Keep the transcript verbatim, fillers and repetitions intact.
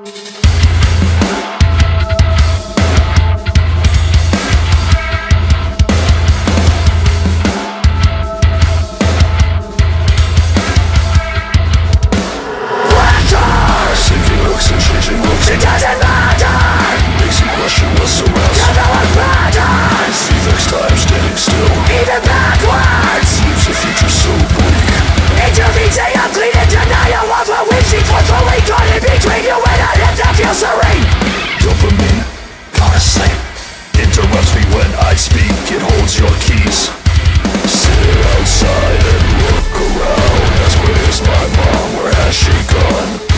It doesn't matter. Makes you question what's around. You know what matters. Defects time standing still. Even backwards. Leaves the future so bleak. Intervenes a unclean in denial of a weak. She forcefully caught in between you and a hip that feels serene. Dopamine, gotta sleep. Interrupts me when I speak. It holds your keys. Sit outside and look around. Ask where's my mom, where has she gone?